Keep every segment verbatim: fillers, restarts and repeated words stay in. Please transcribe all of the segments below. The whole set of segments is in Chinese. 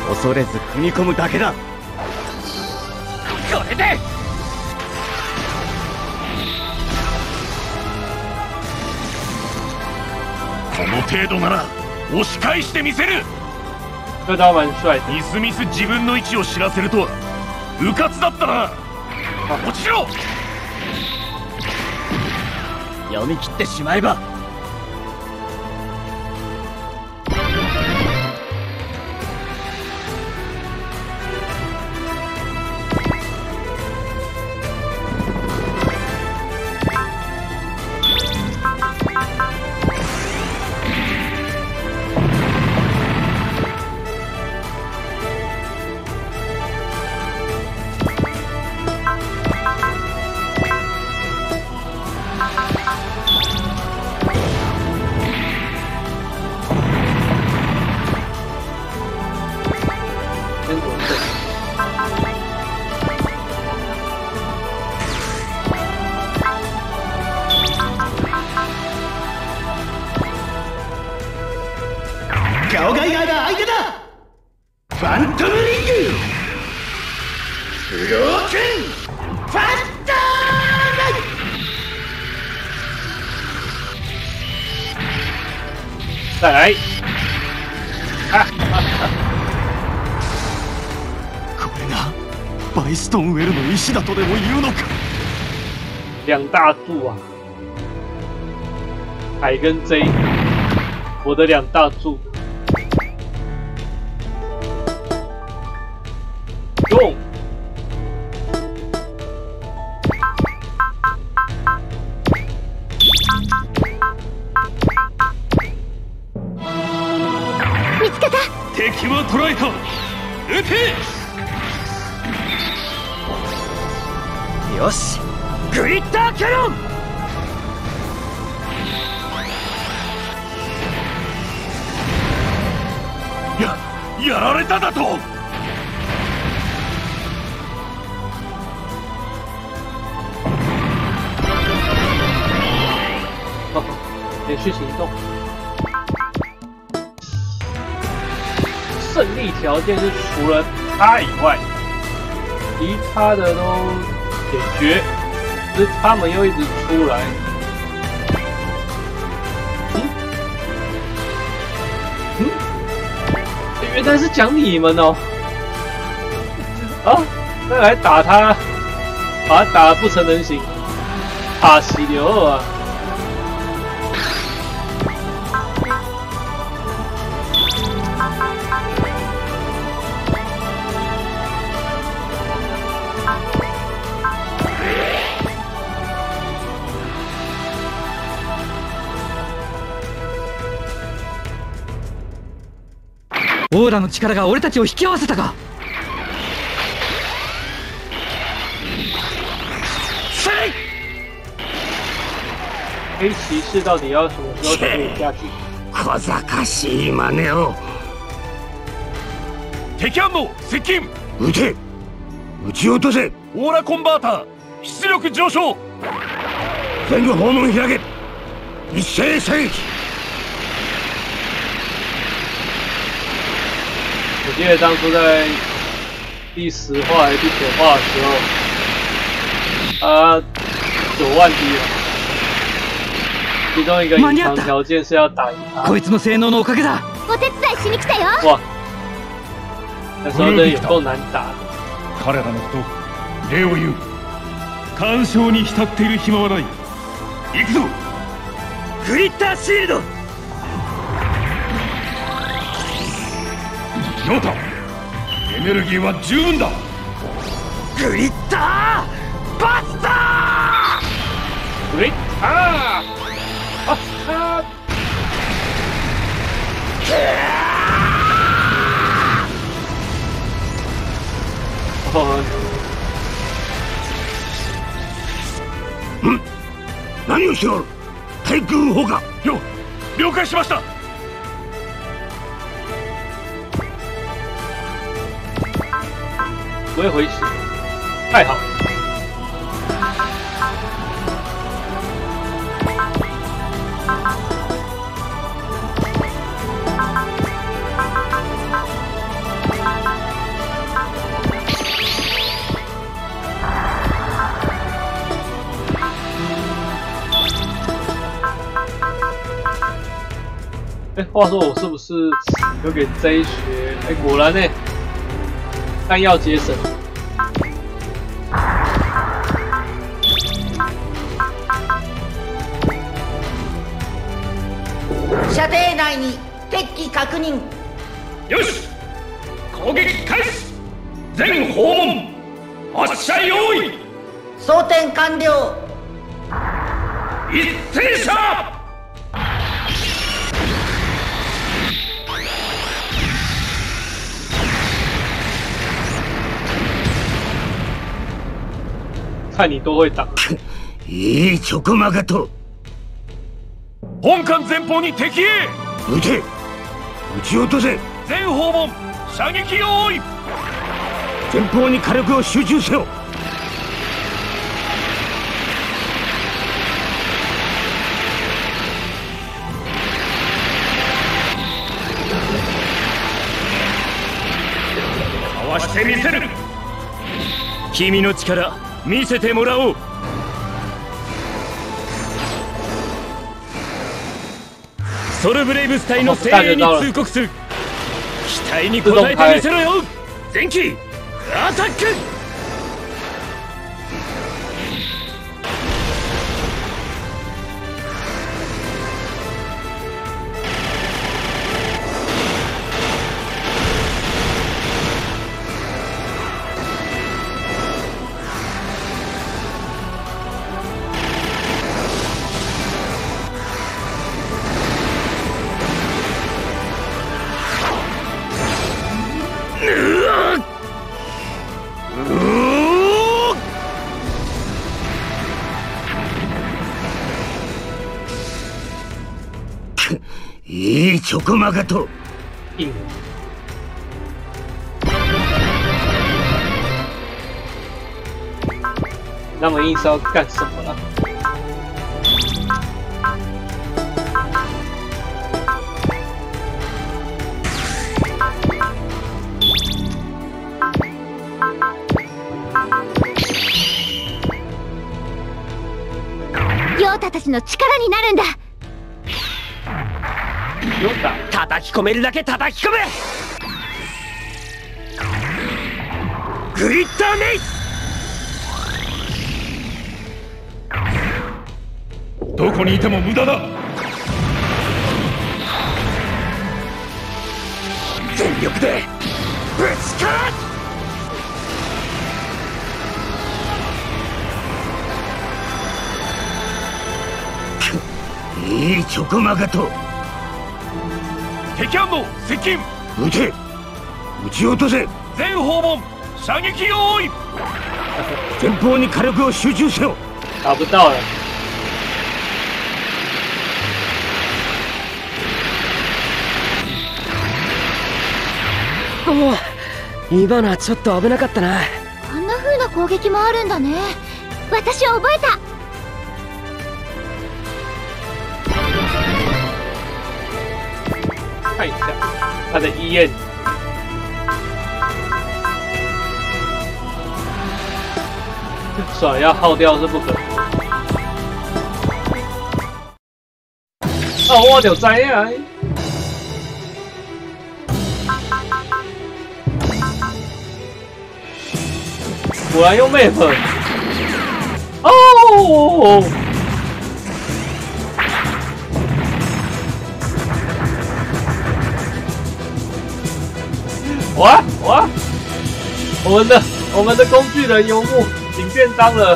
恐れず踏み込むだけだ。これでこの程度なら押し返してみせる。 这招蛮帅的。 みすみす自分の位置を知らせるとは迂闊だったな。落ちろ。 読み切ってしまえば。 ガオガイガーが相手だ。ファントムリングブロークンファントムライ再来。啊！ これがバイストンウェルの意志だとでも言うのか。 两大柱啊，海跟 J， 我的两大柱。用。 見つけた。 敵は捕らえた。撃て。 よし、グリッターキャノン。 や、やられただと。 哦，连续行动。胜利条件是除了他以外，其他的都解决，只是他们又一直出来。嗯嗯，原来是讲你们哦。啊，那来打他，把他打得不成人形，卡西流二啊！ オーラの力が俺たちを引き合わせたか。 黑骑士到底要什么时候才可以下去？ 小賢しい真似を。 敵反応接近。 撃て。撃ち落とせ。 オーラコンバーター出力上昇。 全部砲門開け。一斉射撃。 我记得当初在第十话还是第九话的时候，啊，九万滴了。其中一个隐藏条件是要打赢他。 こいつの性能のおかげだ。 お手伝いしに来たよ。 哇，那时候真的有够难打。 彼らのこと礼を言う。干渉に浸っている暇はない。行くぞ。 グリッターシールド。 ヨータ、エネルギーは十分だ。 グリッターバスター。グリッターバスター。 ん？何をしておる？対空砲か。 了了解しました。 不会回血，太好。 话说我是不是有给这一学？哎，果然呢，弹药节省。 射程内に敵機確認。 よし、攻撃開始。全訪問発射用意。 装填完了。 一斉射。 看你都会打。 いいチョコマガト。 本艦前方に敵へ。 撃て。撃ち落とせ。 全訪問射撃用意。 前方に火力を集中せよ。 かわしてみせる。君の力見せてもらおう。ソルブレイブス隊の精鋭に通告する。期待に応えてみせろよ。前期アタック。 いいチョコマガト。 硬。那么硬是要干什么了？ ヨータたちの力になるんだ。 ヨタ叩き込めるだけ叩き込め。グリッターネイ。 どこにいても無駄だ。 全力でぶちから。 いいチョコマガト。 敵艦の接近。 撃て。撃ち落とせ。 全訪問射撃用意。 前方に火力を集中せよ。 打不到了。 おお、今のはちょっと危なかったな。 こんな風な攻撃もあるんだね。私は覚えた。 看一下他的医院。爽要耗掉是不可能。啊，我就知啊！果然用 map。哦。哇哇！我们的我们的工具人游牧领便当了，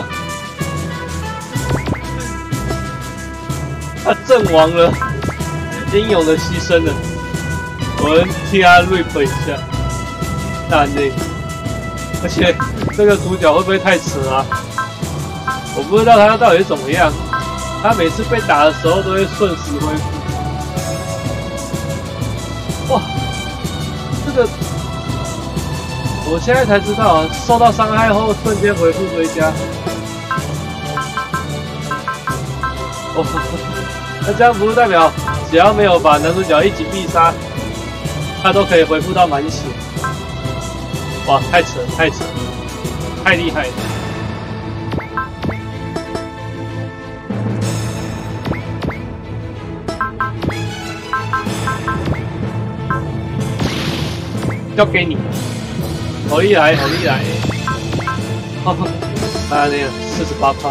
他阵亡了，英勇的牺牲了。我们替他 rap 一下，大内。而且这个主角会不会太扯啊？我不知道他到底是怎么样，他每次被打的时候都会瞬时恢复。哇，这个。我现在才知道啊，受到伤害后瞬间回复追加。哦，那这样不是代表只要没有把男主角一击必杀，他都可以回复到满血？哇，太扯，太扯，太厉害了！ 交给你，火力来，火力来，哈哈，啊那个四十八趴。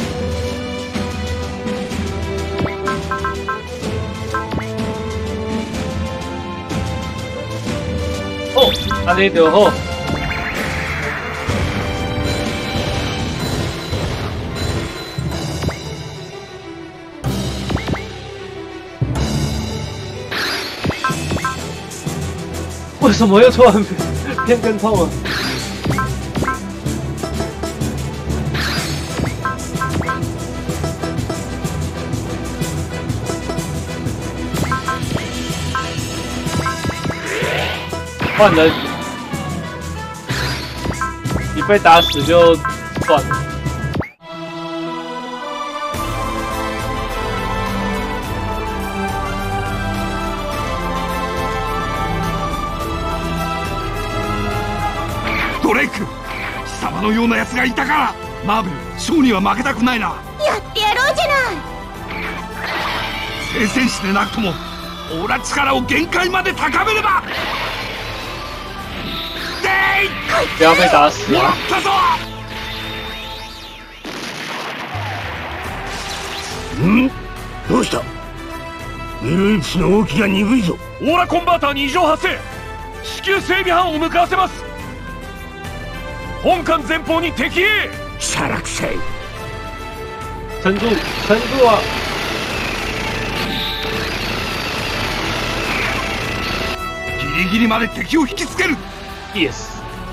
哦，安尼就好。为什么又突然偏跟痛了？换人，你被打死就算了。 ドレイク、貴様のような奴がいたから、マーベル、ショーには負けたくないな。 やってやろうじゃない。 聖戦士でなくとも、オーラ力を限界まで高めれば。 不要被打死啊！ ん？どうした？ウィル・イプスの動きが鈍いぞ。 オーラコンバーターに異常発生。至急整備班を向かわせます。本艦前方に敵へ。 しゃらくせい。 撑住，撑住啊！ ギリギリまで敵を引きつける。 イエス。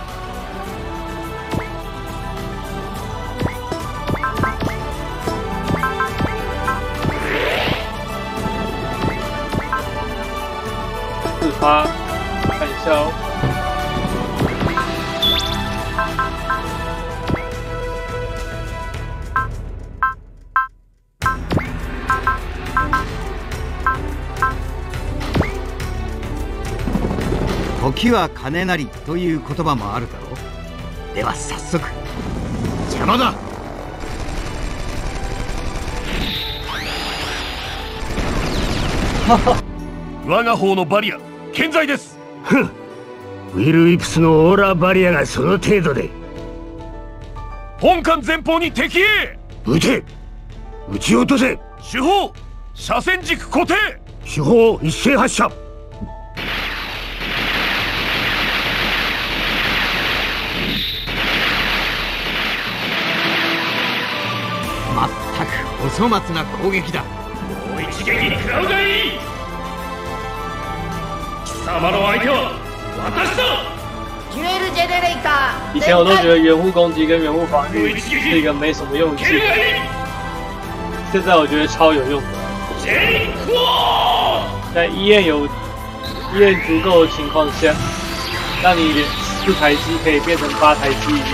他看一下哦。 時は金なりという言葉もあるだろう。では早速。 邪魔だ。 我が方のバリア健在です。 ふん、ウィル・イプスのオーラバリアがその程度で。 本艦前方に敵へ。 撃て、撃ち落とせ。 主砲車線軸固定。 主砲一斉発射。 まったくお粗末な攻撃だ。 もう一撃食らうがいい。貴様の相手は私だ。 デュエルジェネレーター。 以前我都觉得远护攻击跟远护防御是一个没什么用的技能，现在我觉得超有用的。在医院有医院足够的情况下，让你连四台机可以变成八台机一样。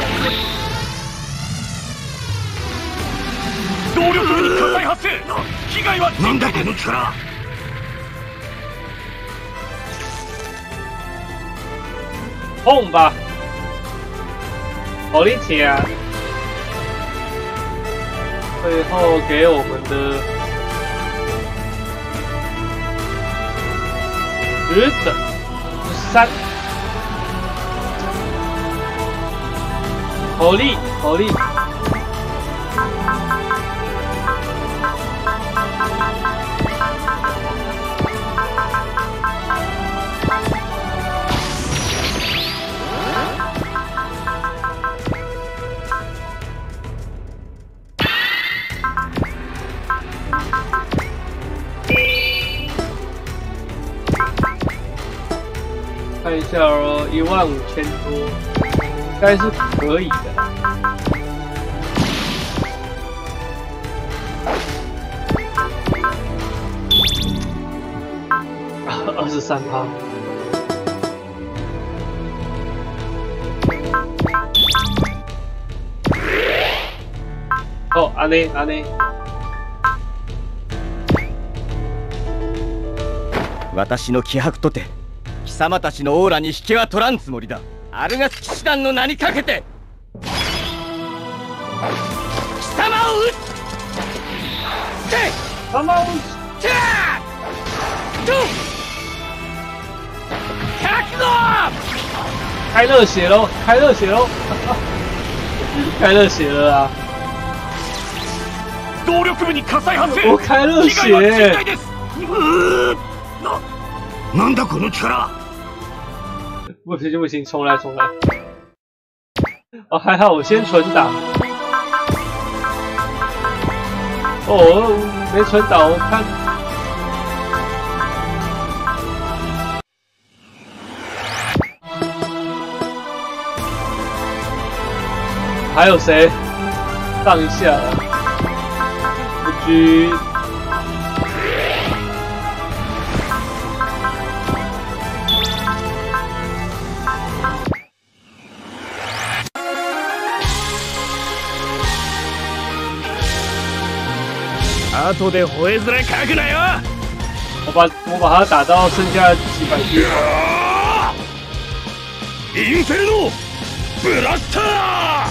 動力に火災発生。被害はなんだこの力。 碰吧，火力铁啊！最后给我们的十等十三，火力火力。看一下哦，一万五千多，应该是可以的。二十三趴。哦，安尼安尼。 私の気迫とて貴様たちのオーラに引けは取らんつもりだ。アルガス騎士団の名にかけて貴様を撃つ。て貴様を撃つ。 てあと覚悟。 开热血喽！开热血喽！开热血了啊！ 動力部に火災発生。 我开热被害は甚血大。です。 な、なんだこの力。 不行不行，重来重来。哦，还好我先存档。哦，没存档，我看。还有谁？荡一下。不拘。 後で吠え面かくなよ。 我把我把他打到剩下几百滴。 インフェルノブラスター。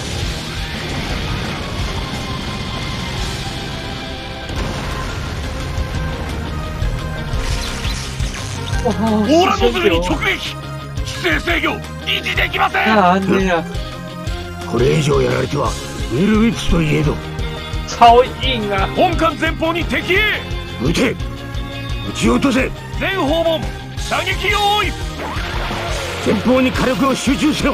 オーラノズルに直撃。姿勢制御維持できません。 なんでや。 これ以上やられてはウェルウィップスといえど。 超硬啊！ 本艦前方に敵へ。 撃て、撃ち落とせ。 全訪問射撃用意。 前方に火力を集中せよ。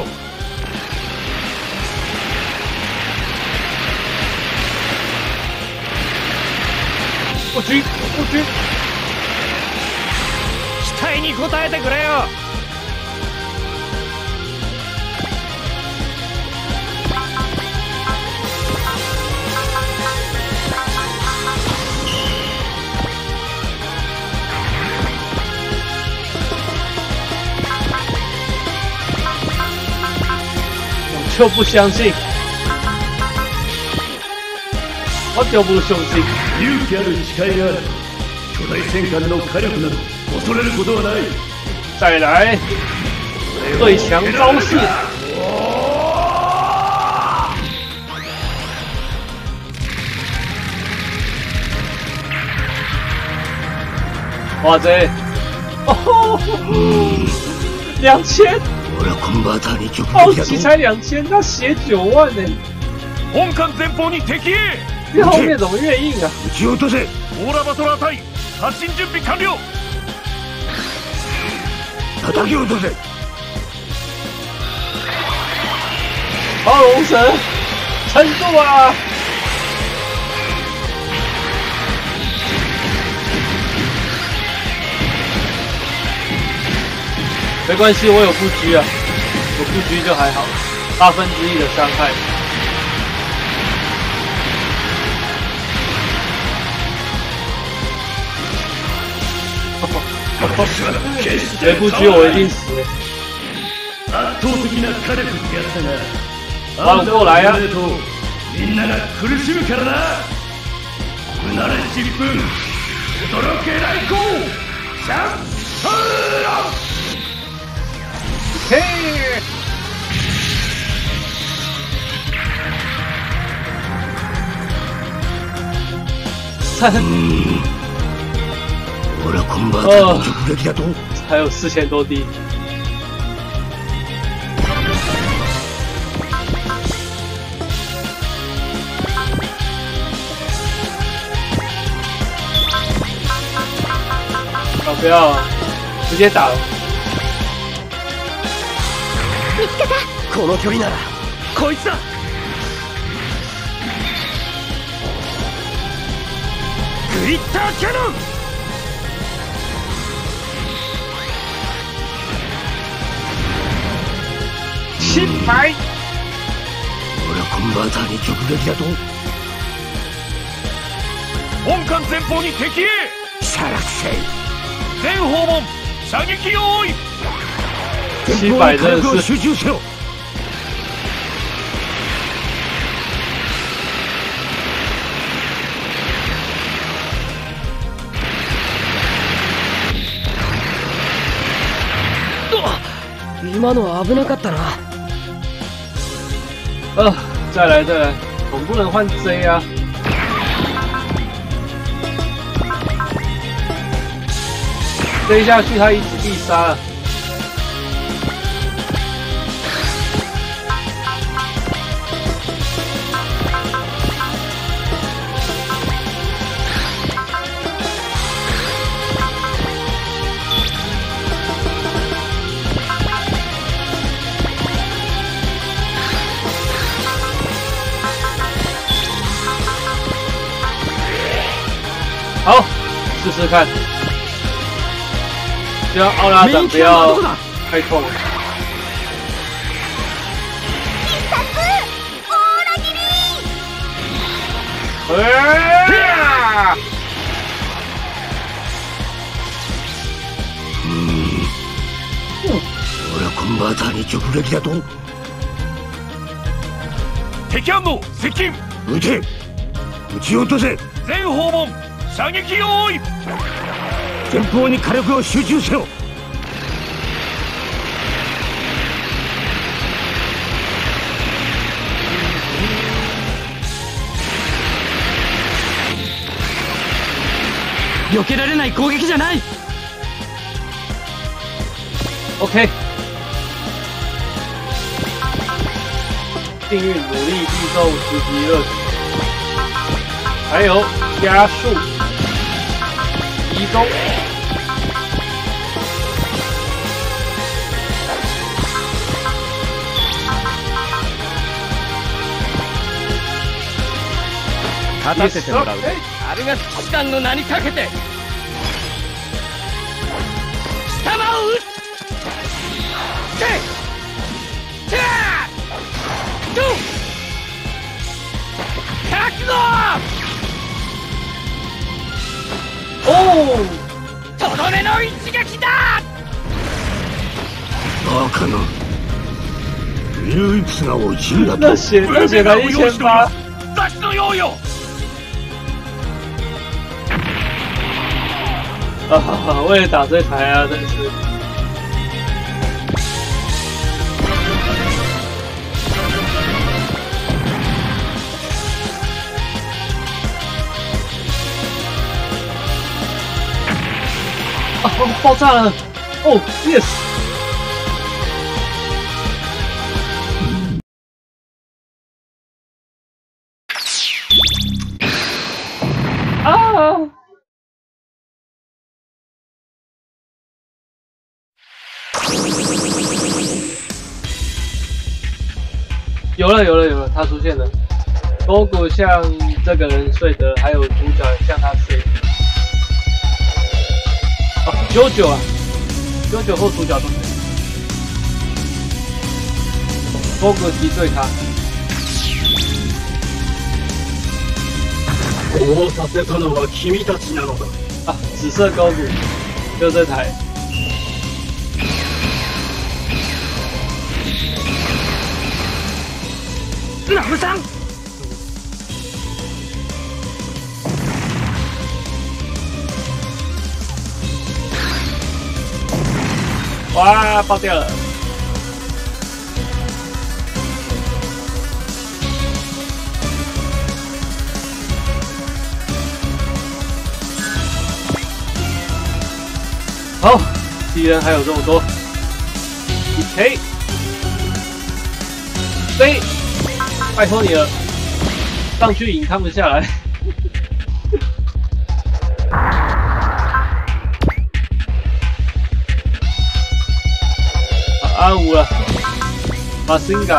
我狙我狙。 期待に応えてくれよ。 就不相信，我就不相信。 勇気ある誓いがある。巨大戦艦の火力など恐れることはない。 再来，对墙招式。哇塞！哦，两千。好奇才两千，他血九万呢。 本艦前方に敵へ。 这后面怎么越硬啊？ 撃ち落とせ。 オーラバトラー隊発進準備完了。 叩き落とせ。 好龙神，撑住啊！没关系，我有不拘啊，有不拘就还好，八分之一的伤害。没不拘我一定死。 圧倒的な火力ってやつだが、 ワン過来啊！ みんなが苦しむからな。不慣れじゅっぷん、驚け来航、シャンソーラン。 嘿！三， 俺はコンバーターの直撃だと。 还有四千多滴。啊！不要，直接打了。 見つけた。 この距離ならこいつだ。グリッターキャノン。 失敗。 俺はコンバーターに直撃だと。 本艦前方に敵へ。 しゃらくせい。 全訪問射撃用意。 七百真的是。 今のは危なかったな。 呃，再来再来，总不能换 Z 啊。Z 下去他一直必杀了。 好，试试看。希望奥拉长不要太痛。哎！ うん。俺はコンバーターに直撃だと。 敵反応接近。 撃て。撃ち落とせ。 全訪問射撃用意。 前方に火力を集中せよ。 避けられない攻撃じゃない。 OK。幸运努力必中十级热血，还有加速移动。 勝たせてもらう。アルガス騎士団の名にかけて貴様を撃つ。けけドゥ覚悟。 おお。 とどめの一撃だ。 バカな。唯一が落ちるだと。 那血那血才一千八。 脱出の用意を。 啊！为了打这台啊，真是。啊！爆炸了！哦 ，yes。啊！ 有了有了有了，他出现了。勾股像这个人睡的，还有主角像他睡的。哦，九九啊，九九或主角都可以。勾股击坠他。 こうさせたのは君たちなのだ。 啊，紫色勾股，就这台。 ラムさん。 哇，爆掉了！好，敌人还有这么多。一 K， 飞。 拜托你了，上去引他们下来。安五了，马辛嘎。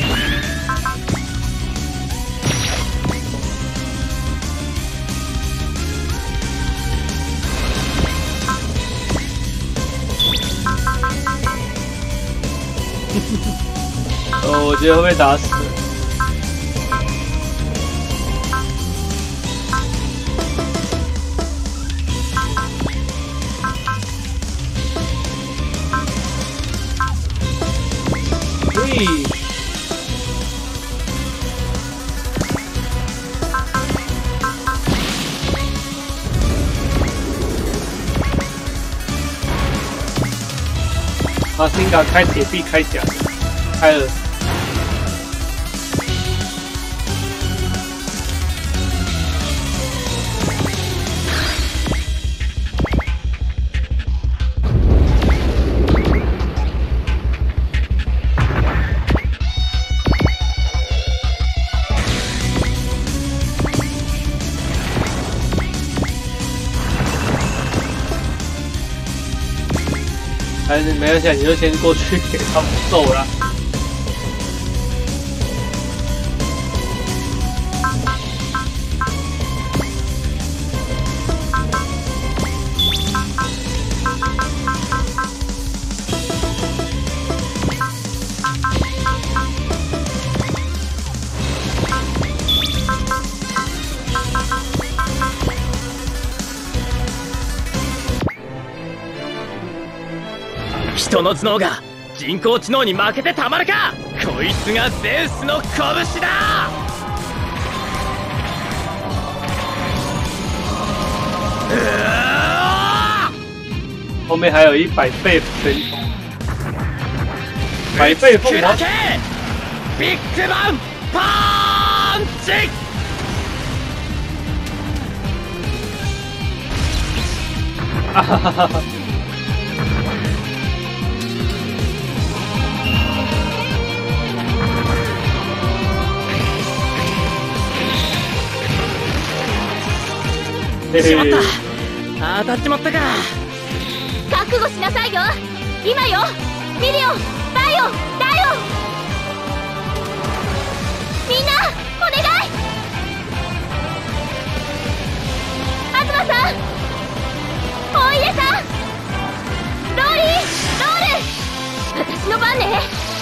哦，我觉得会被打死。 马辛嘎开铁臂开甲，开了。还是没关系，你就先过去给他们揍了。 この頭脳が人工知能に負けてたまるか。こいつがゼウスの拳だ。 后面还有一百倍神通，百倍凤凰。 ビッグバンパンチ。 哈哈哈哈！ しまった。当たっちまったか。 覚悟しなさいよ。今よ。ミリオン、ダイオン、ダイオン。みんなお願い。東さん、大家さん、ローリー、ロール、私の番ね。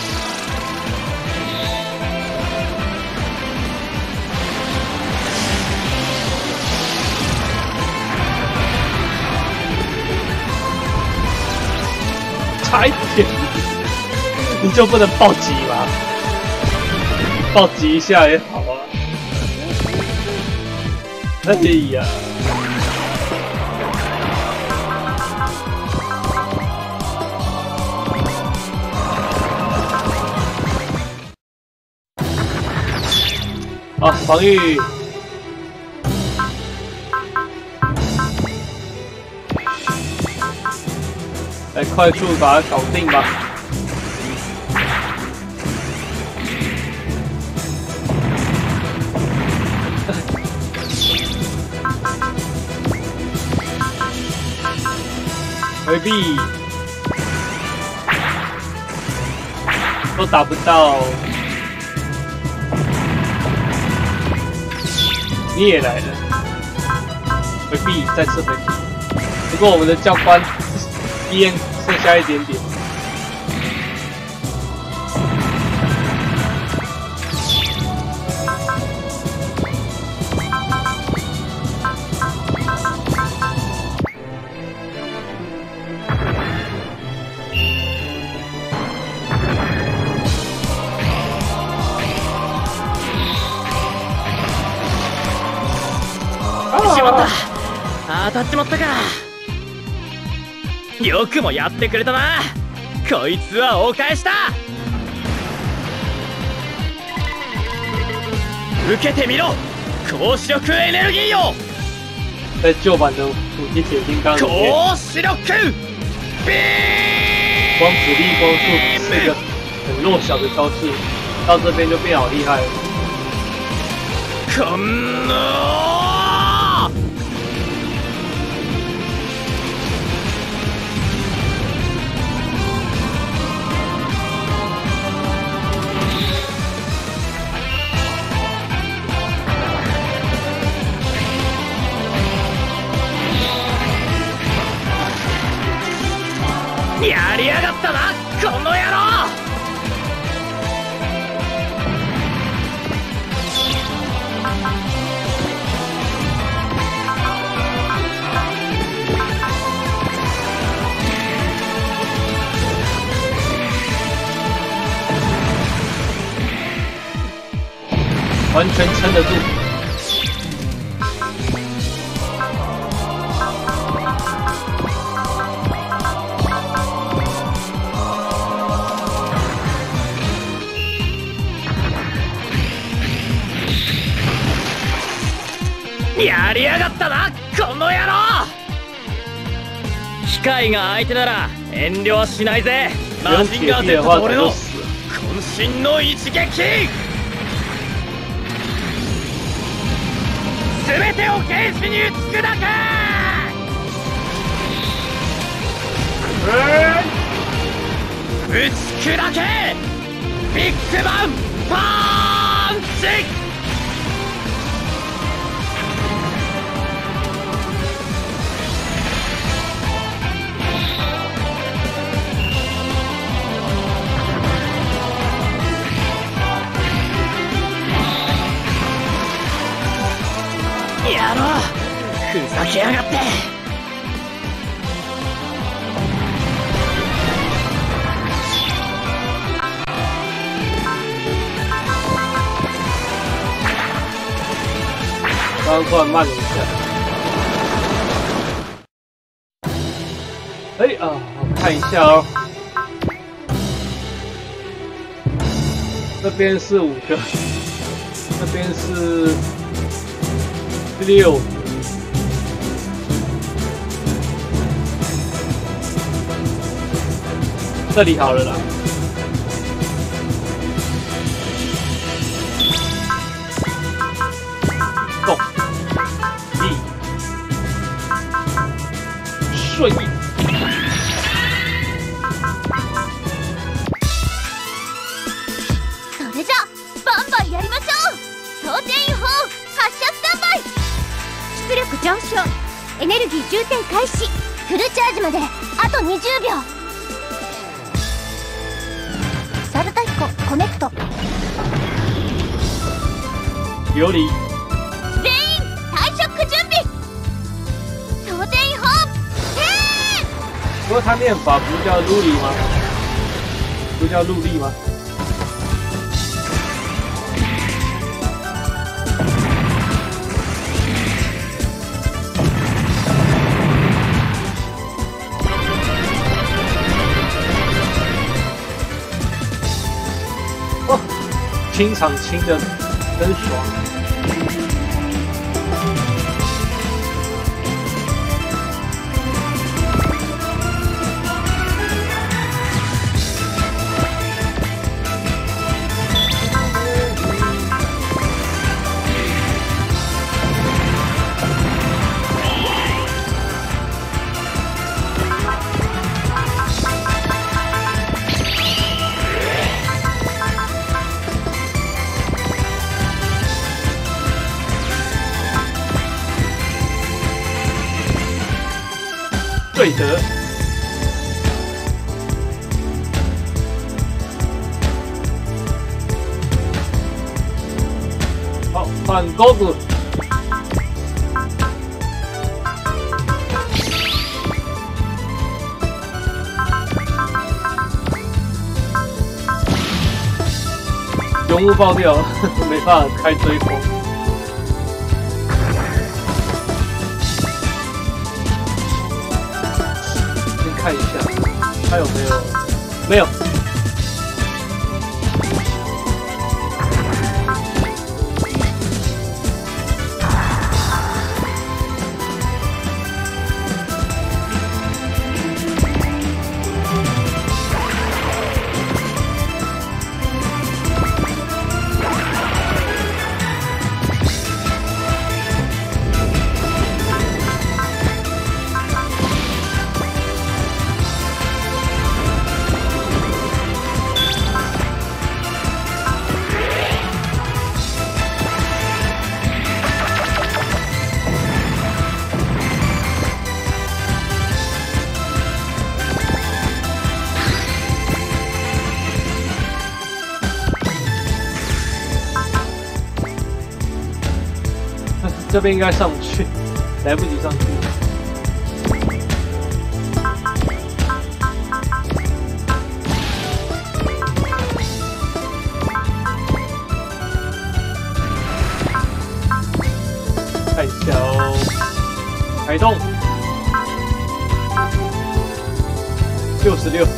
差一点，你就不能暴击吗？暴击一下也好啊。哎呀！啊，防御。来快速把它搞定吧！回避，都打不到，你也来了，回避，再次回避。不过我们的教官。D N 剩下一点点。 しまった。当たっちまったか。よくもやってくれたな。こいつはお返しだ。受けてみろ、高視力エネルギーよ。 在旧版的武器铁金刚里面， 高視力ビー光子力光束是一个很弱小的招式，到这边就变好厉害了。 こんなやりやがったな、この野郎。 完全撑得住。 やりやがったな、この野郎。機械が相手なら遠慮はしないぜ。マジンガー Z と俺の渾身の一撃。全てをゲージに打ち砕け。打ち砕け。ビッグバンパンチ。野郎、ふざけやがって。 刚刚突然慢了一下。哎啊，我看一下哦。这边是五个，这边是六个。这里好了啦。动，力，顺应。 それじゃバンバンやりましょう。当店違法発射スタンバイ。出力上昇、エネルギー充填開始。フルチャージまであとにじゅうびょう。サルタヒココネクト。 琉璃。 全員退職準備。当店違法。嘿！ 不过他念法不叫陆离吗？不叫陆离吗？哦，清场清的真爽。对的。好，换钩子。永物爆掉，没办法开追风。看一下，还有没有？没有。这边应该上不去，来不及上去。看一下哦，开动，六十六。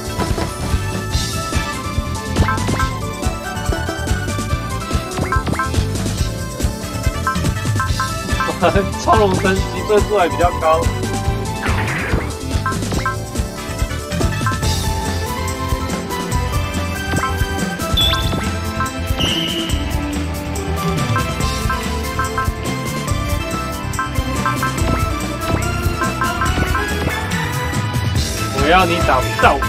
超龙升级帧数还比较高。我要你打不到我。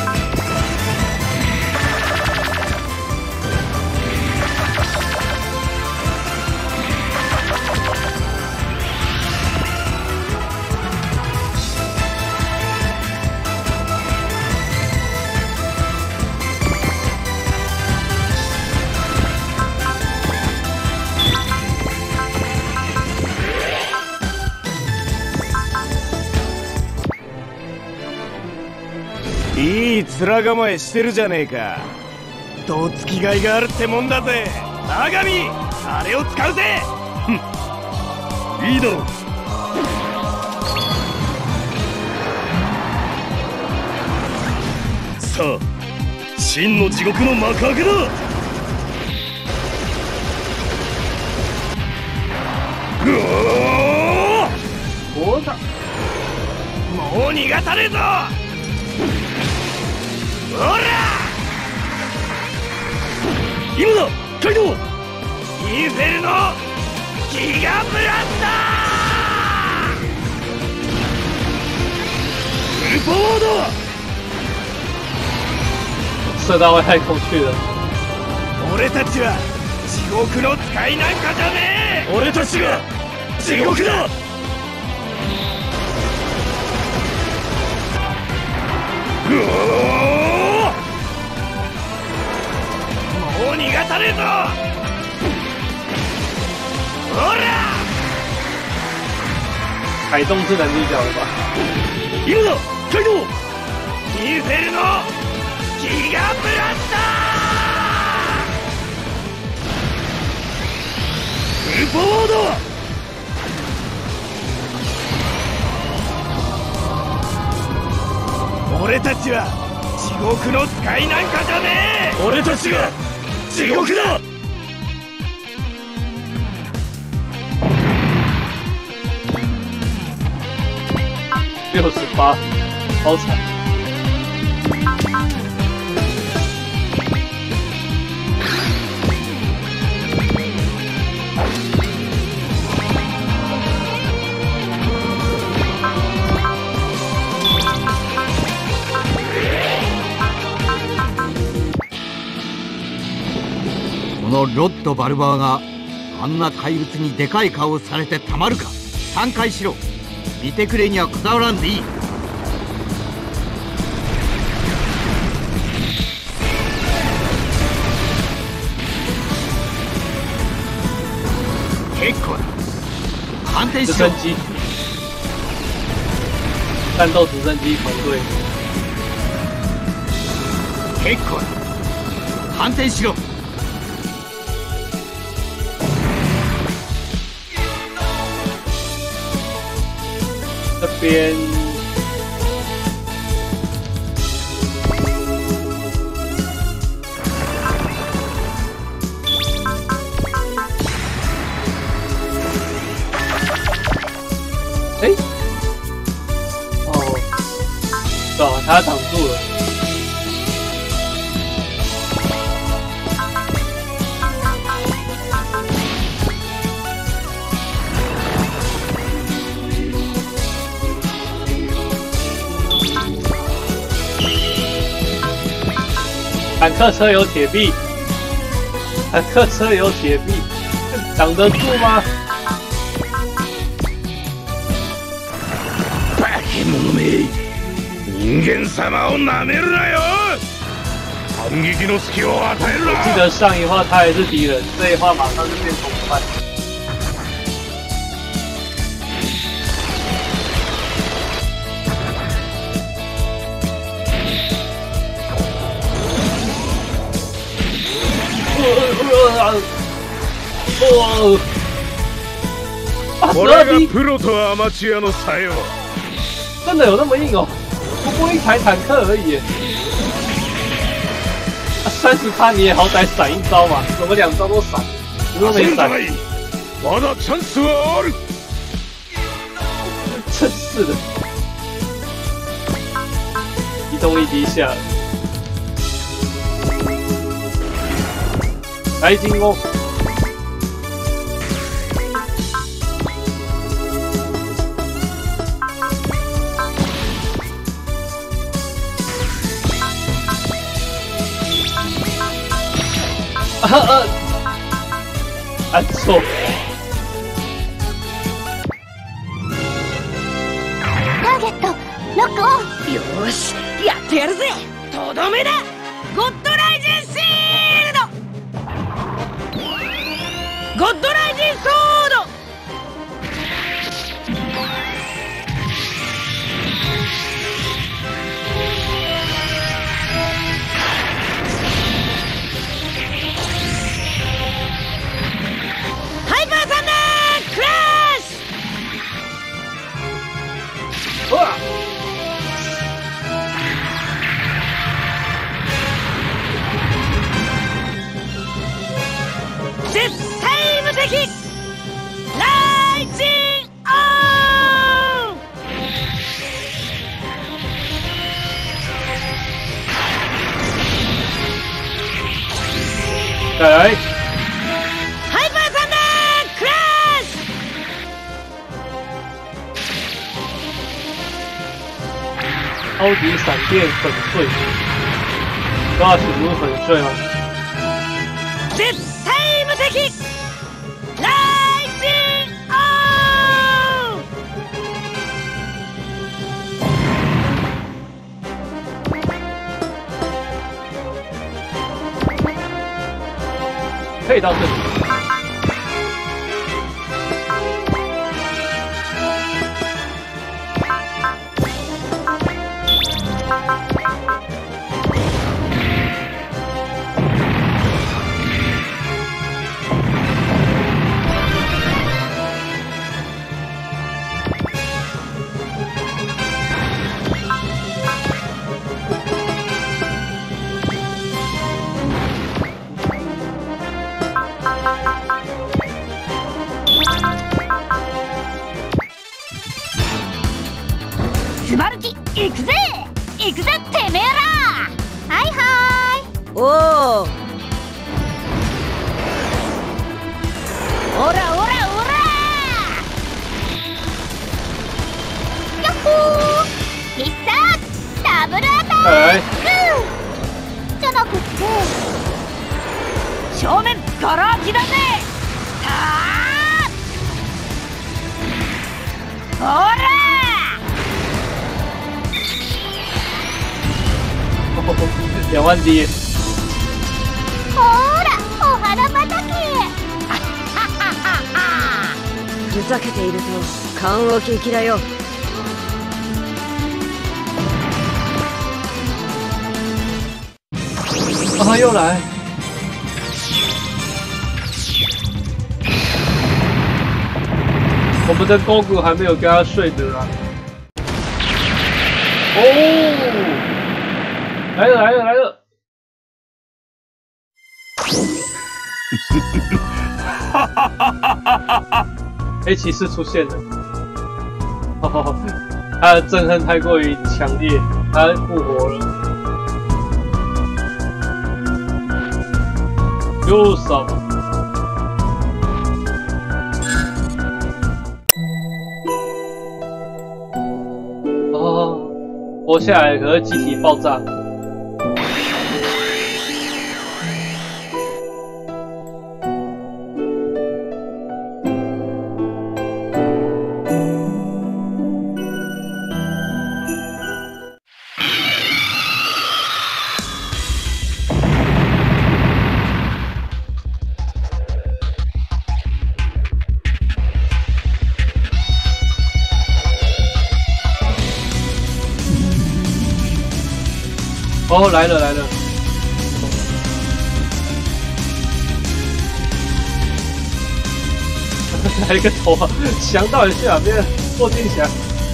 いい面構えしてるじゃねえか。どつきがいがあるってもんだぜ。長見、あれを使うぜ。 いいだろう。さあ、真の地獄の幕開けだ。うおー、もう逃がさねえぞ。ほら、今だカイドウ。インフェルノギガブラスターフルパワーだ。 射到外太空去了。 俺たちは地獄の使いなんかじゃねえ。俺たちが地獄だ。うおー、もう逃がさねえぞ。ほら、 海动是男主角了吧？ 今だカイドウ。インフェルノギガブラスターフルパワーだ。俺たちは地獄の使いなんかじゃねえ。俺たちが地獄だ。 六十八，好惨。 このロッド・バルバーがあんな怪物にでかい顔をされてたまるか。さんかいしろ。見てくれにはこだわらんでいい。結構だ。反転しろ。 直升機，战斗直升机团队。 結構だ。反転しろ。 这边哎，哦，对啊，他挡住了。坦克车有铁壁，坦克车有铁壁，挡得住吗？ 化け物め、人間様をなめるなよ。反撃の隙を与える我记な。 得上一话他也是敌人，这一话马上就变同伴。哦， これがプロとアマチュアの差よ。 真的有那么硬哦？不过一台坦克而已。三十趴你也好歹闪一招嘛，怎么两招都闪？你都没闪？ まだチャンスはある。 真是的，移动力低下，来进攻！啊啊！按错。 ターゲットロックオン。よーし、やってやるぜ。とどめだ。ゴッドライジンシールド。ゴッドライジンソード。ハイパーサンダークラッシュ。 再来。 ハイパーサンダークラッシュ！超级闪电粉碎，抓取如粉碎吗？ 絶対無敵ライジンオー！可以到这里。 スバルキ行くぜ行くぜてめえら。はいはーい。 おおオラオラオラヤッホー必殺ダブルアタック、 はいじゃなくって正面ガラ空きだぜあーほら两万 D。 ほーらお花畑。 ふざけていると勘を聞きだよ。 啊，又来！我们的公主还没有跟他睡得啊！哦，来了来了来了！哈哈哈哈哈哈！黑骑士出现了，哦，他的憎恨太过于强烈，他复活了。又少。哦，活下来，可是机体爆炸。哦，来了来了！来一个头啊！翔到底去哪边？破镜翔。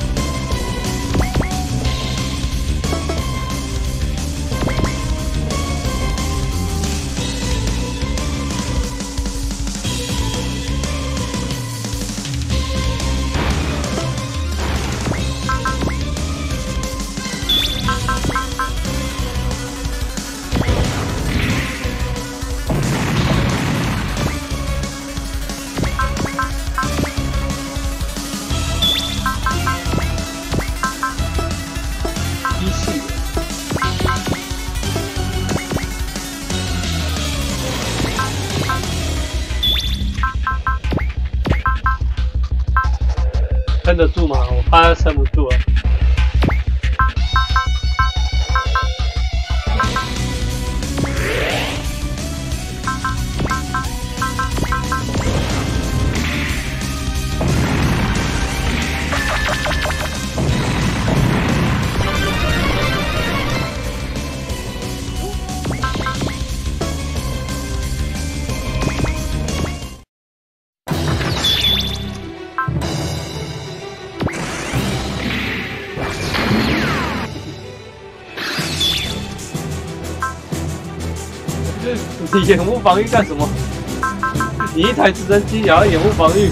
撑得住吗？我怕他撑不住了。你掩护防御干什么？你一台直升机也要掩护防御？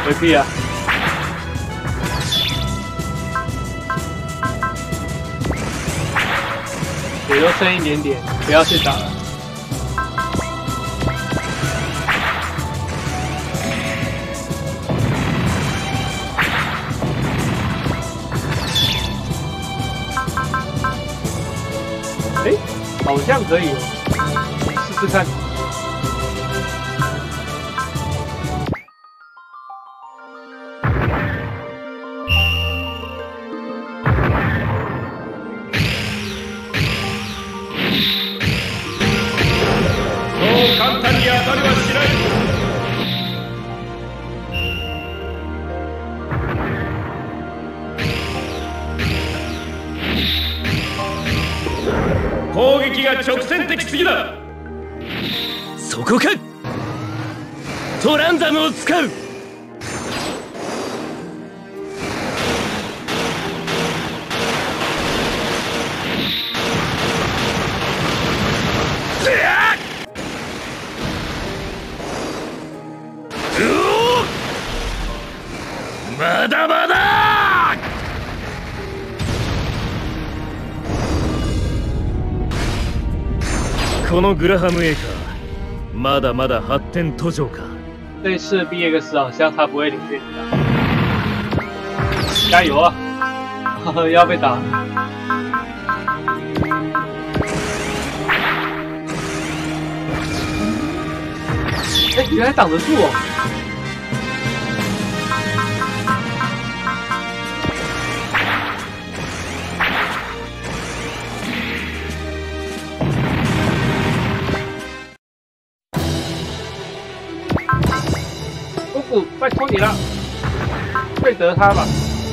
回避啊！也就剩一点点，不要去打了。哎，好像可以，试试看。 簡単に当たりはしない。攻撃が直線的すぎだ。 そこか。トランザムを使う。まだまだ。このグラハム A か、まだまだ発展途上か。 这次 B X 好像他不会领先的，加油啊！要被打。哎，原来挡得住哦！姑姑，拜托你了，对得他吧。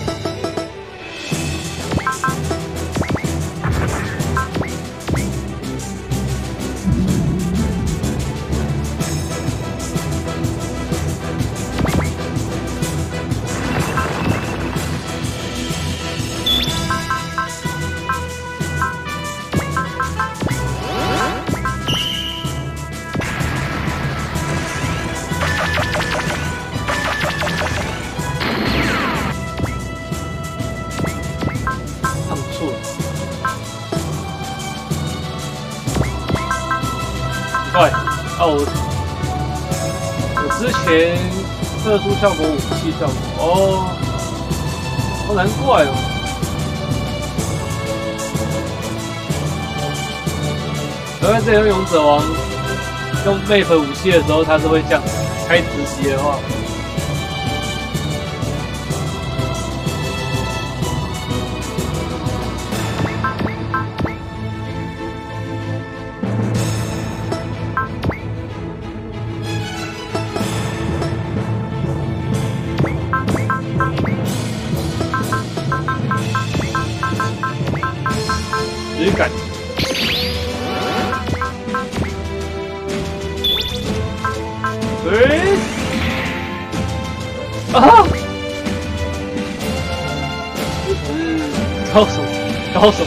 对，哦，我之前特殊效果武器效果，哦，好难怪哦。而且用勇者王用 map 武器的时候，它是会这样开直击的话。质感，哎，啊！搞什么？搞什么？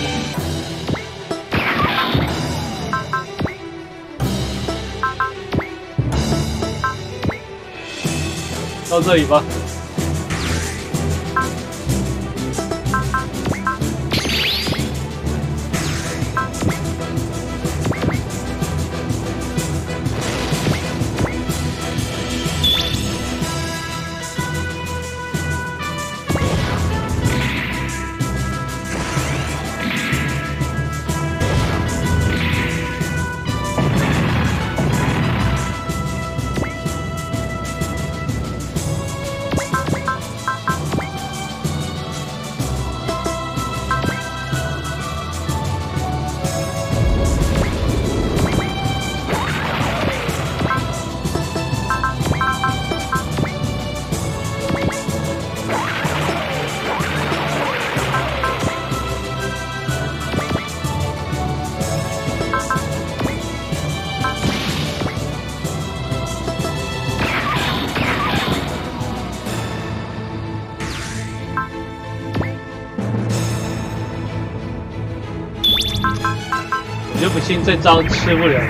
到这里吧。我就不信这招吃不了。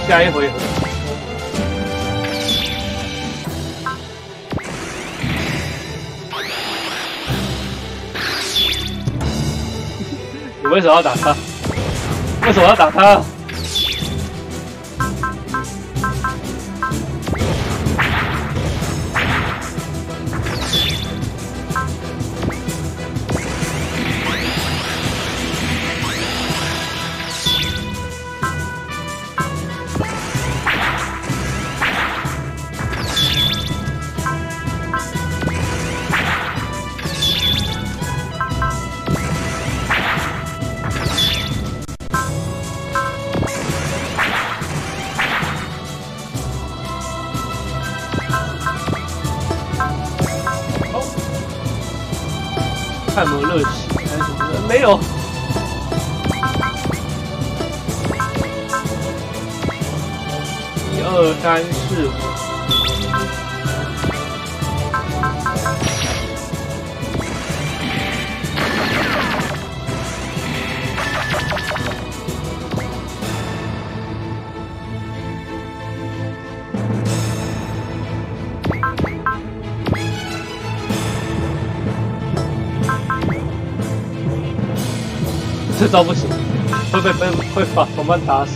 下一回合。你为什么要打他？为什么要打他？看有没有热血还是什么的？没有。一二三四五。这招不行，会被被会把同伴打死。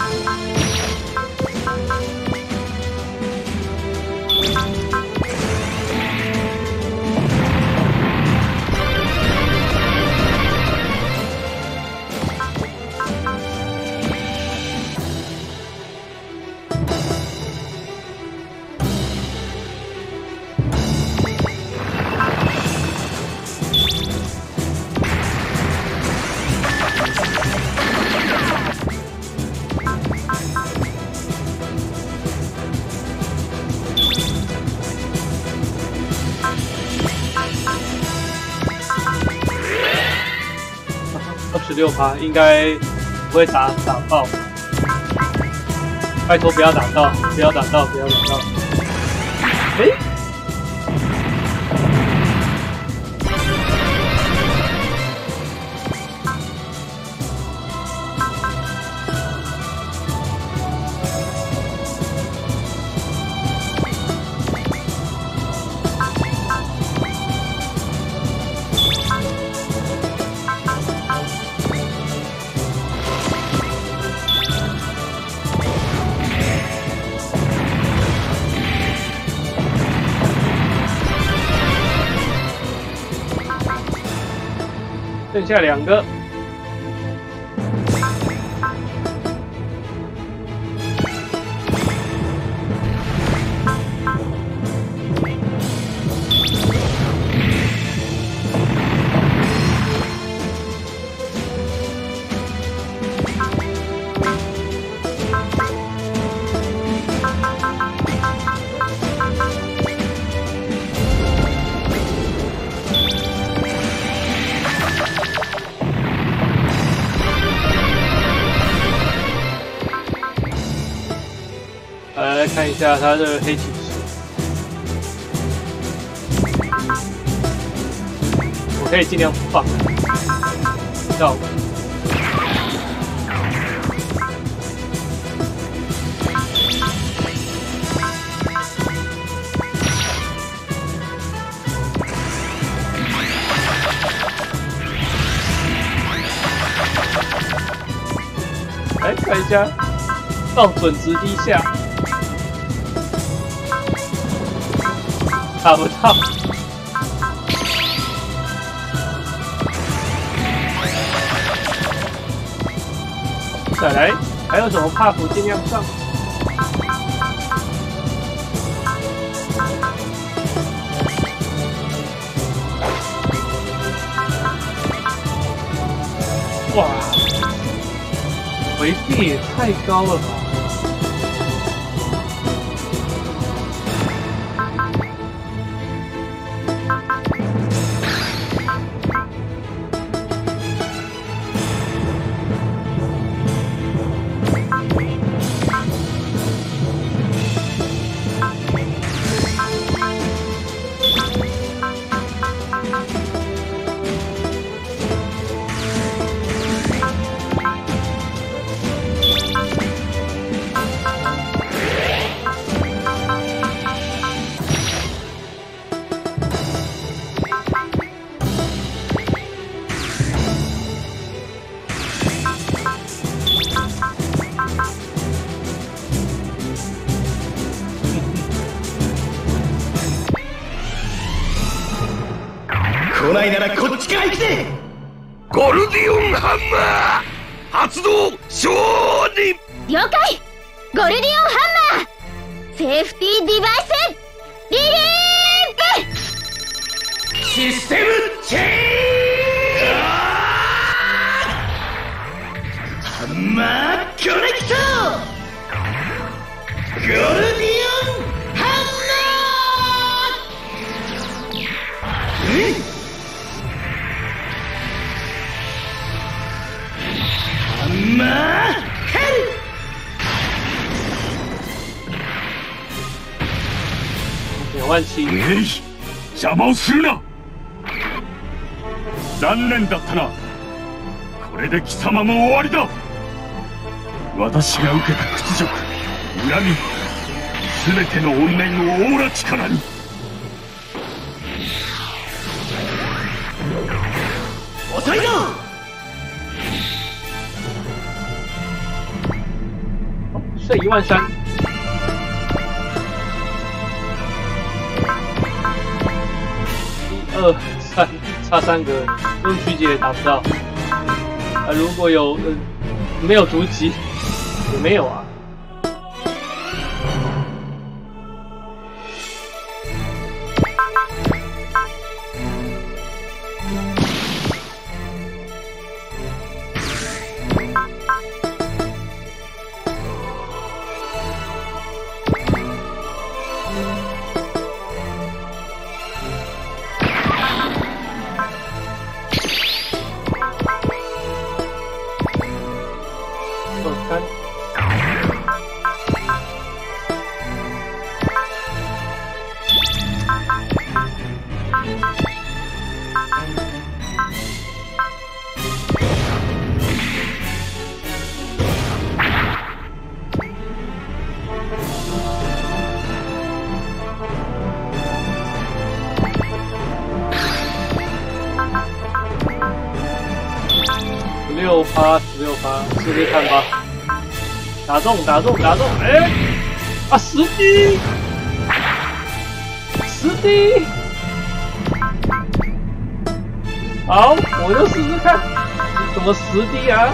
二十六趴应该不会打打爆，拜托不要打到，不要打到，不要打到。哎、欸，剩下两个。来看一下他的黑骑士，我可以尽量放到。来看一下，到准值低下。打不到，再来，还有什么 buff 尽量上。哇，回避也太高了吧！ ないならこっちから行くぜ。 ゴルディオンハンマー発動勝利。 了解。ゴルディオンハンマーセーフティーデバイスリリース。 システムチェンジ。ハンマーコネクト。ゴルディオンハンマー。うん。ハンマーヘル。 两万七。 えい、邪魔をするな。残念だったな。これで貴様も終わりだ。私が受けた屈辱、恨み、すべての怨念をオーラ力に。 遅いぞ。 剩一万三。一二三，差三个，用狙击也打不到。啊，如果有呃没有逐级，也没有啊。六趴，十六趴，试试看吧。打中，打中，打中！哎、欸，啊，十滴，十滴。好，我就试试看，怎么十滴啊？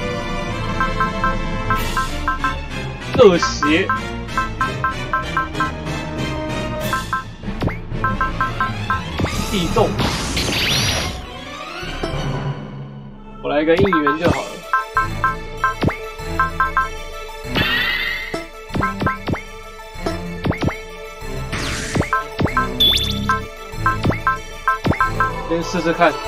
热血，地中。我来个应援就好了。先试试看。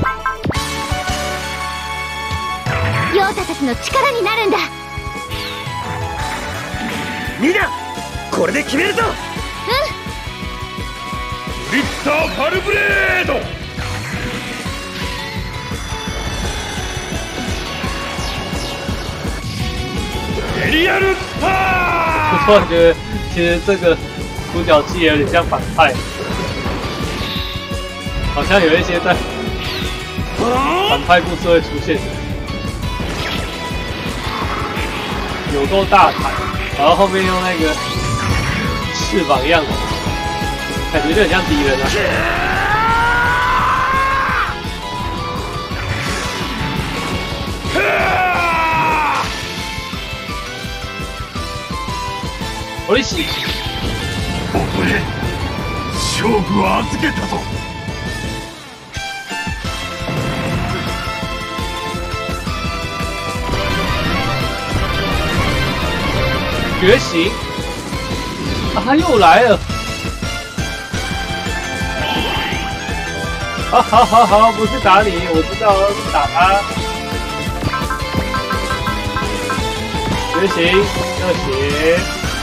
ヨータたちの力になるんだ。 みんな、これで決めるぞ。 うん。 リッターファルブレード。リアルスパー。 不错，觉得其实这个独角戏也有点像反派，好像有一些在反派故事会出现，有够大胆，然后后面用那个翅膀样子，感觉就很像敌人啊。おいしい。 俺、勝負を預けたぞ。 觉醒！啊，他又来了！啊，好好好，不是打你，我知道是打他。觉醒，热血！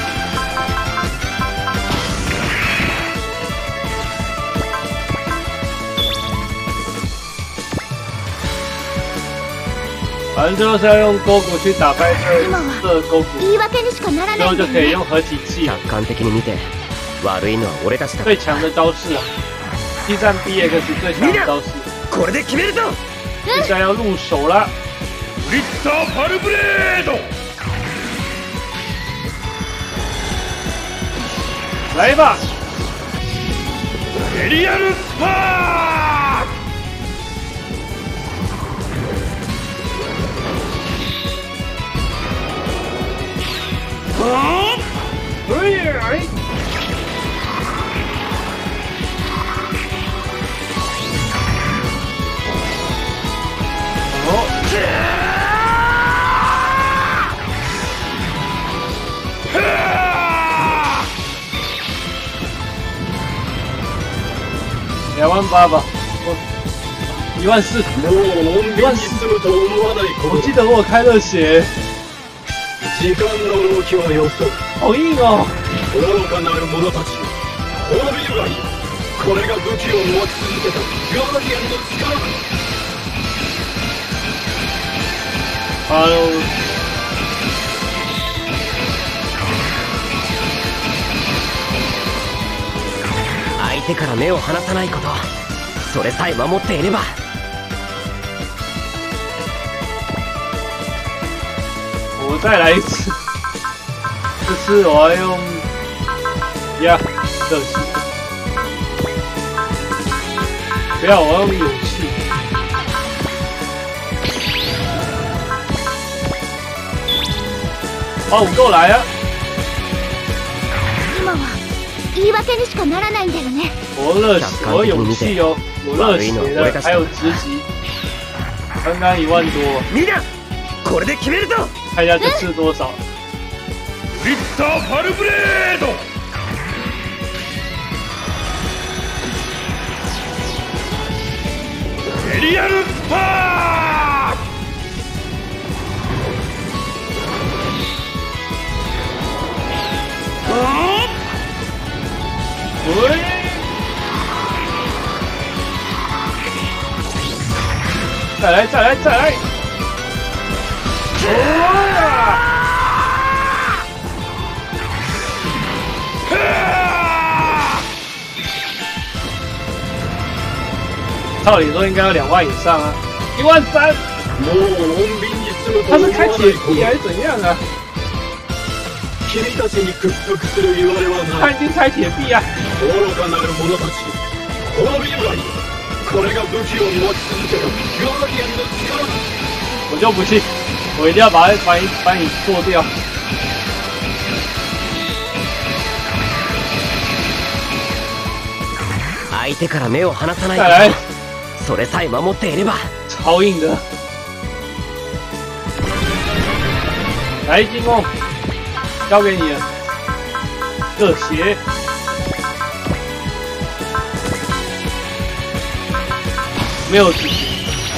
反正最后是要用勾股去打败这这勾股，最后就可以用合体技。 客観的に見て、悪いのは俺たちだ。 最强的招式啊！激战 B X 最强的招式。 これで決めるぞ。 现在要入手了。 リッターファルブレード。 来吧！ エリアルスパー。 两万八吧，我一万四，一万四。我记得我有开热血。好硬哦！ 愚かなる者たちよ、滅びるがいい。これが武器を持ち続けたガーディアンの力だ。 あの。 相手から目を離さないこと、それさえ守っていれば。 我再来一次，这次我要用呀热气，不要，我要用勇气。あ、五够来啊！ 今は言い訳にしかならないんだよね。 我热血，我勇气哦，我热血的，还有直击，刚刚一万多。 みんな、これで決めるぞ。 看一下这次多少？ フリッターファルブレード。エリアルスパー。 喂！再来，再来，再来！照理说应该要两万以上啊，一万三。他是开铁臂还是怎样啊？他已经开铁臂啊！我就不信，我一定要把它把你把你做掉。 相手から目を離さない再来， それさえ守っていれば。 超硬的，来进攻，交给你了，热血。没有直击。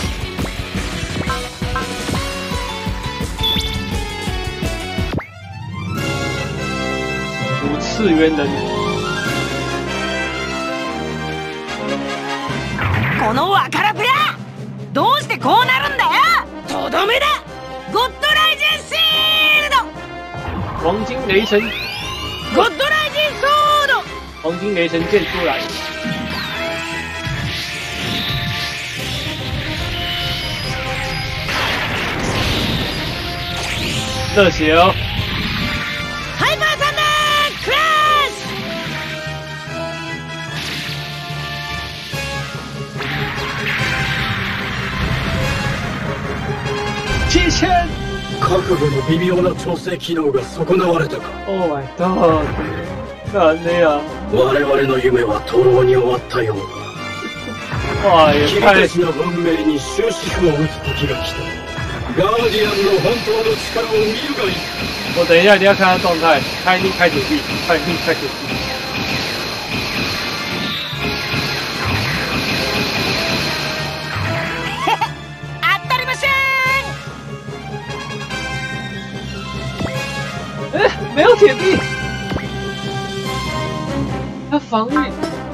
五次元的你。 このワカラペア、どうしてこうなるんだよ。とどめだ、ゴッドライジンシールド。 黄金雷神。 ゴッドライジンソード。 黄金雷神剑出来。热血哦！ ハイパーサンダークラッシュ！七千！ 覚悟の微妙な調整機能が損なわれたか。 Oh my god！なんでや？ 我々の夢は徒労に終わったようだ。 哇，也君太…… たちの文明に終止符を打つ時が来た。ガーディアンの本当の力を見るがいい。 我等一下一定要看他状态，他一定开铁臂，他一定开铁臂。 当たりません。 哎，没有铁臂，他防御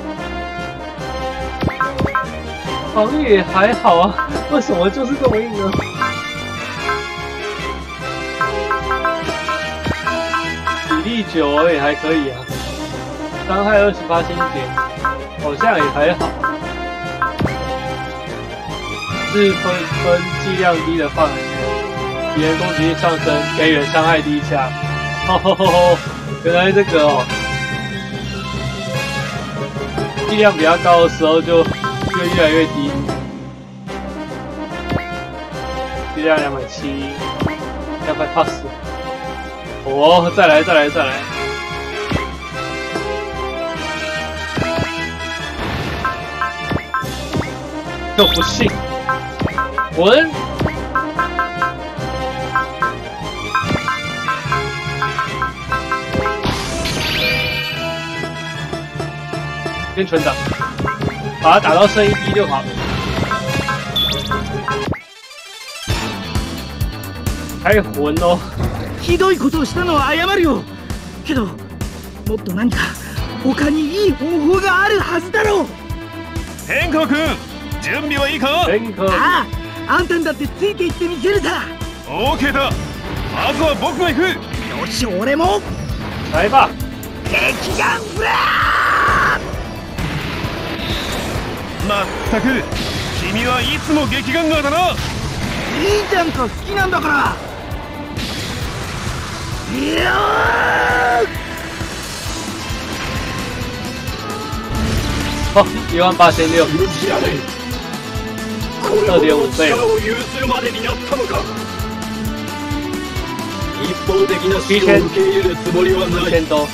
防御也还好啊，为什么就是这么硬呢？体力九也还可以啊，伤害二十八星点，好像也还好。是分分剂量低的范围内，敌人攻击力上升，给予伤害低下。吼吼吼吼，原来这个哦，剂量比较高的时候就就越来越低。剂量两百七，两百 pass。哦，再来再来再来！就不信，滚！ 先存档，把它打到剩一滴就好。太混哦！ ひどいことをしたのは謝るよ。けどもっと何か他にいい方法があるはずだろう。 天空君、準備はいいか？ 天空。 ああ、あんたんだってついていってみせるさ。 オーケーだ。まずは僕が行く。 よし、俺も。 来吧。 敵がうわまったく、君はいつも劇ガンガーだな。 いいじゃんか、好きなんだから。いや哦，一万八千六，二点五倍。一千，一千多。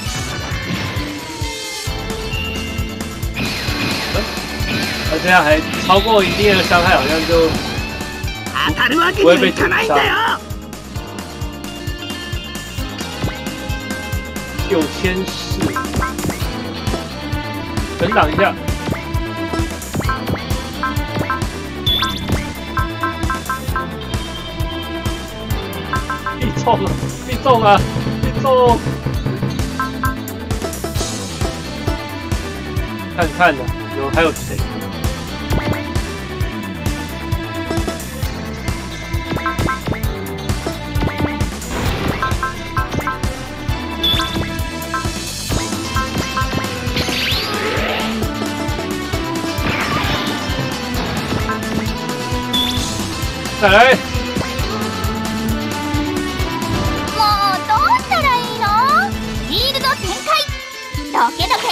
而且还超过一定的伤害，好像就不会被击杀。六千四，存档一下。必中了，必中啊，必中！看看的，有还有谁？再来。 もうどうしたらいいの？フィールド展開。どけどけ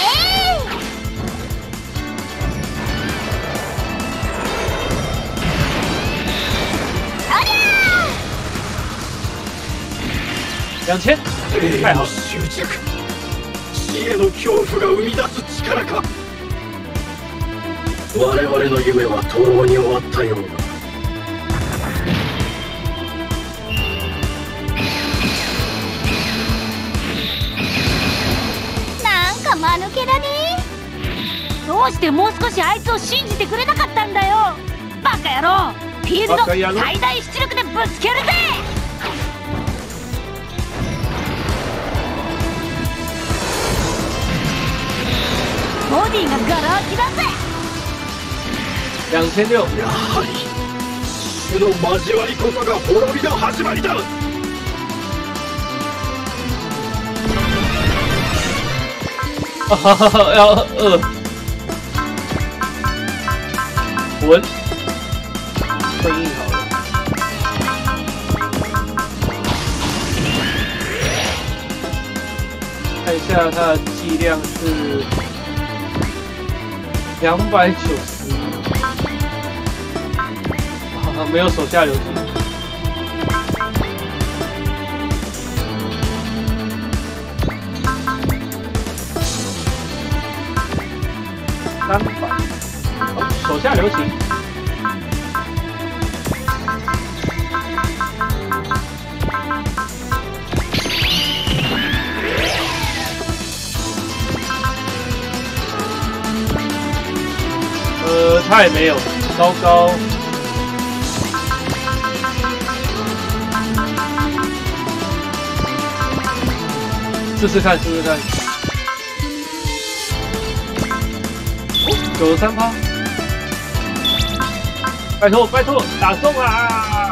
そりゃ两千，太好了。 執着、死への恐怖が生み出す力か。我々の夢はとうに終わったようだ。 間抜けだね。 どうしてもう少しあいつを信じてくれなかったんだよ。バカ野郎。フィールド最大出力でぶつけるぜ。ボディがガラ空きだぜ。 两千六。 やはり死の交わりこそが滅びの始まりだ。 哈哈哈！要二魂会硬好了。看一下它的剂量是两百九十，啊，没有手下留情。三百，哦，手下留情。呃，他也没有，糟糕。试试看，试试看。九十三趴，拜托拜托，打中啊！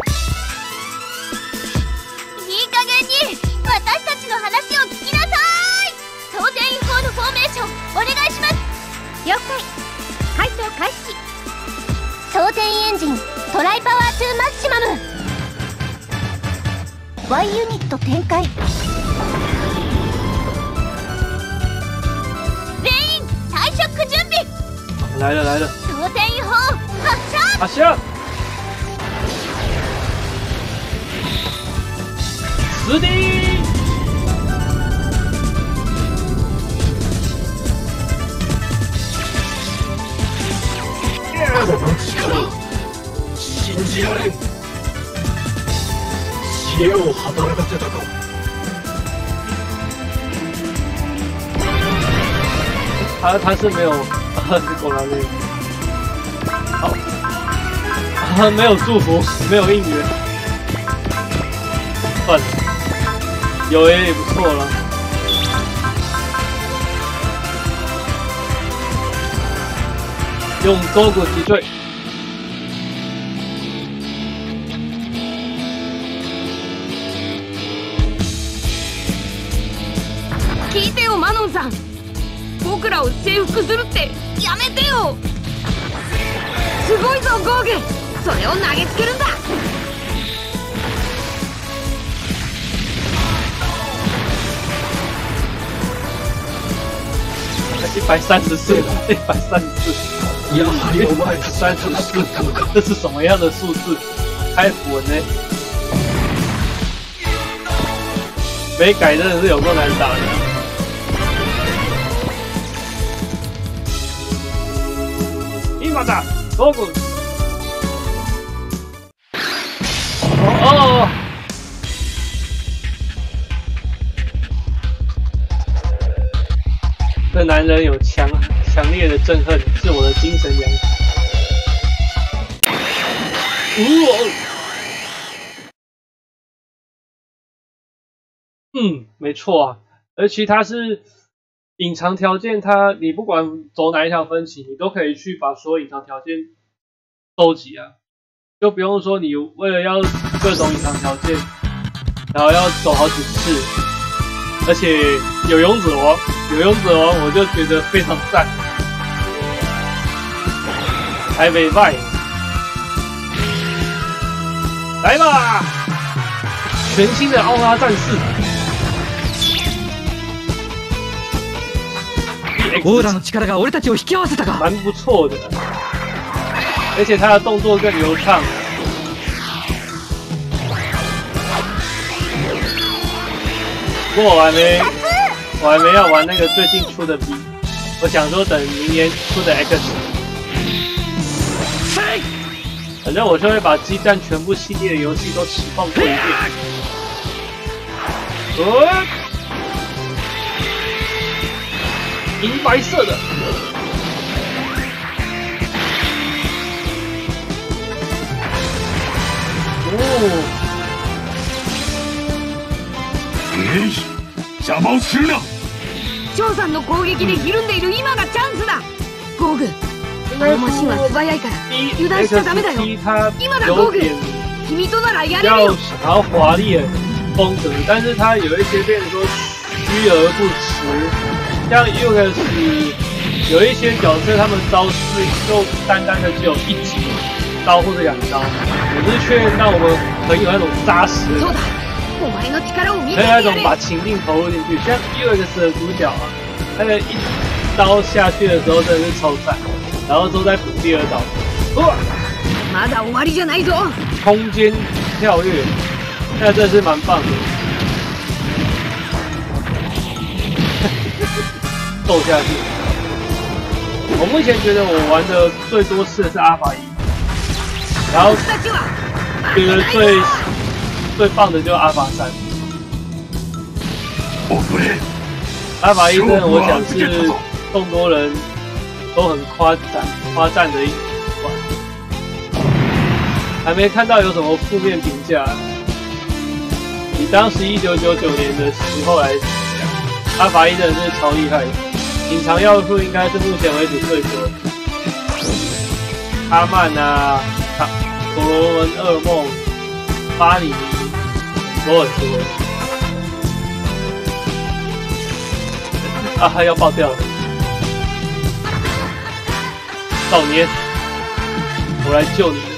いい加減に私たちの話を聞きなさい。当然違法のフォーメーションお願いします。了解。回答開始。当然エンジントライパワーツーマッシマム。 Y ユニット展開。全員退職準備。 来了来了！ 当然違法発射。 発射！死敌！ この力、信じられん。知恵を働かせたか。 他他是没有，果然没有。好，啊，没有祝福，没有应援，算了，有也也不错了。用勾骨击坠。 聞いてよマノンさん、僕らを征服するってやめてよ。すごいぞゴーグ、それを投げつけるんだ。 一百三十四，一百三十四， やはりお前たち三十四，这是什么样的数字？开符文呢？没改真的是有够难打的。今だ，ゴーグ。哦。这男人有强强烈的憎恨，是我的精神粮食。哦，嗯，没错啊，而且它是隐藏条件，它你不管走哪一条分歧，你都可以去把所有隐藏条件收集啊，就不用说你为了要各种隐藏条件，然后要走好几次，而且有勇者王。有勇者王我就觉得非常赞，还没卖，来吧！全新的奥拉战士， オーラの力が俺たちを引き合わせたか。 蛮不错的，而且他的动作更流畅。不过我还没。我还没要玩那个最近出的 B， 我想说等明年出的 X。反正我就会把激战全部系列的游戏都实况过一遍。呃，银白色的。哦。 えい、邪魔をするな。 張さんの攻撃でひるんでいる今がチャンスだ。ゴーグ、あのマシンは素早いから油断しちゃダメだよ。今だゴーグ、君とならやれるよ。 要想要华丽的风格，但是它有一些变成说虚而不实。像 U X 有一些角色，他们招式就单单的只有一击刀或者两刀，可是却让我们很有那种扎实的。还有那种把情境投入进去，像 U X 的主角啊，他的一刀下去的时候真的是超赞，然后之后再补第二刀，哇！空间跳跃，那真的是蛮棒的。斗下去，我目前觉得我玩的最多次的是阿法一，然后觉得最。最棒的就是阿法三，阿法一真的我想是众多人都很夸赞夸赞的一款，还没看到有什么负面评价。以当时一九九九年的时候来讲，阿法一真的是超厉害的，隐藏要素应该是目前为止最多的。阿曼啊，所罗门噩梦，巴里尼。都很多啊！还要爆掉了，少年，我来救你了。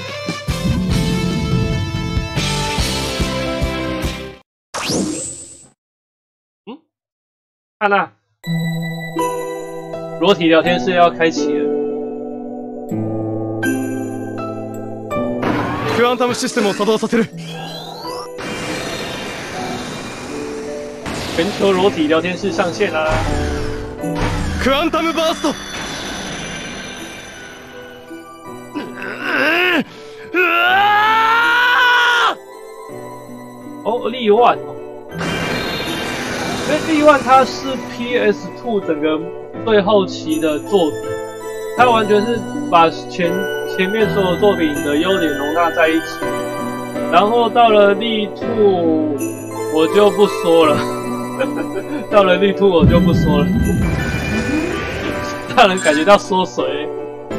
嗯，看那，裸体聊天室要开启了。 クアンタムシステムを作動させる。 全球裸体聊天室上线啦！ クアンタムバースト！ 哦，力万哦，因为力万它是 P S 二整个最后期的作品，它完全是把前前面所有作品的优点容纳在一起。然后到了力兔，我就不说了。到了力兔，我就不说了，让人感觉到缩水。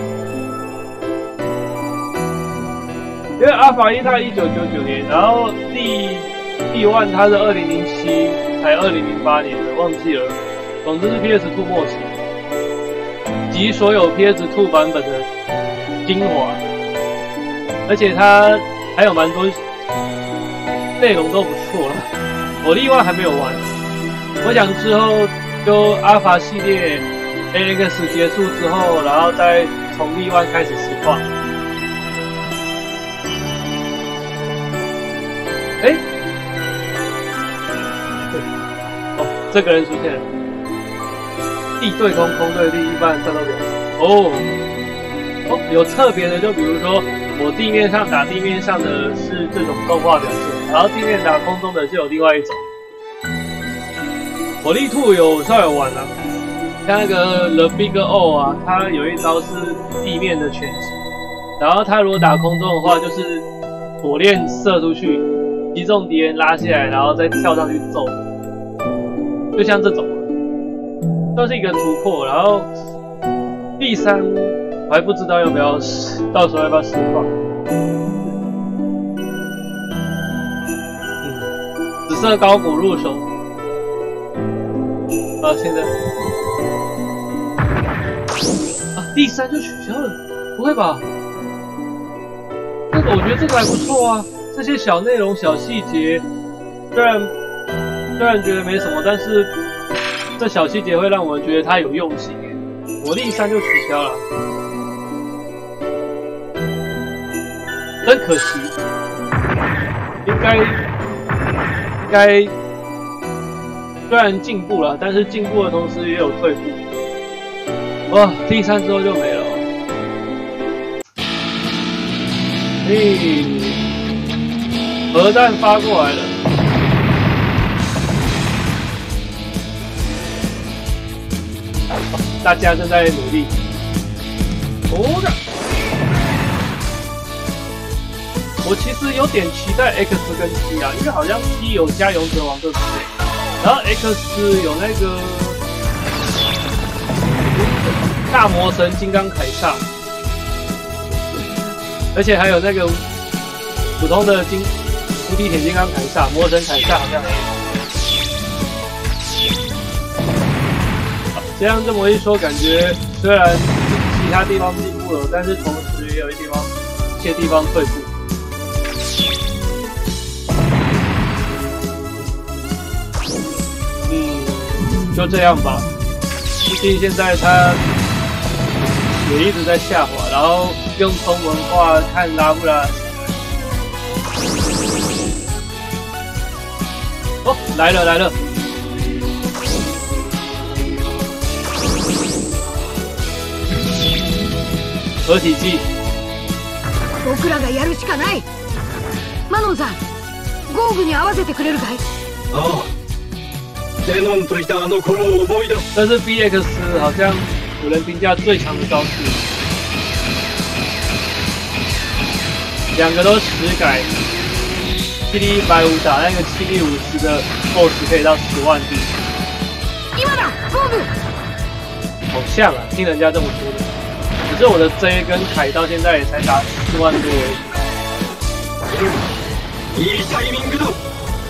因为阿法一它一九九九年，然后力力 One 它是二零零七还二零零八年的，忘记了。总之是 P S 二 末期，集所有 P S 二 版本的精华，而且它还有蛮多内容都不错了。我力 One 还没有玩，我想之后就阿法系列 A X 结束之后，然后再从力 One 开始实况。哎，对，哦，这个人出现了。地对空，空对地，一般战斗表示。哦，哦，有特别的，就比如说我地面上打地面上的是这种动画表现，然后地面打空中的就有另外一种。我力兔有稍微玩啊，像那个 The Big O 啊，它有一招是地面的拳击，然后它如果打空中的话，就是火链射出去，击中敌人拉下来，然后再跳上去揍，就像这种。都是一个突破，然后第三我还不知道要不要，到时候要不要实况。嗯，紫色高古入手，啊，现在啊，第三就取消了，不会吧？这个我觉得这个还不错啊，这些小内容、小细节，虽然虽然觉得没什么，但是。这小细节会让我觉得他有用心耶，我力三就取消了，真可惜。应该应该虽然进步了，但是进步的同时也有退步。哇，第三之后就没了。嘿，核弹发过来了。大家正在努力。哦的，我其实有点期待 X 跟 T 啊，因为好像 T 有加勇者王这之类，然后 X 有那个大魔神金刚凯撒，而且还有那个普通的金无敌铁金刚凯撒、魔神凯撒好像也有。这样这么一说，感觉虽然其他地方进步了，但是同时也有一地方一些地方退步。嗯，就这样吧。毕竟现在它也一直在下滑，然后用中文化看拉布拉。哦，来了来了。合体技。 僕らがやるしかない。マノンさん、ゴーグに合わせてくれるかい？ ああ。ゼノンといたあの頃を思い出す。 这是 B X 好像有人评价最强的招式，两个都实改。气力一百五打那个气力五十的 B O S S 可以到十万地。 今だ，ゴーグ。 好像啊，听人家这么说的。可是我的 J 跟凯到现在也才打四万多而已。 いいタイミングだ。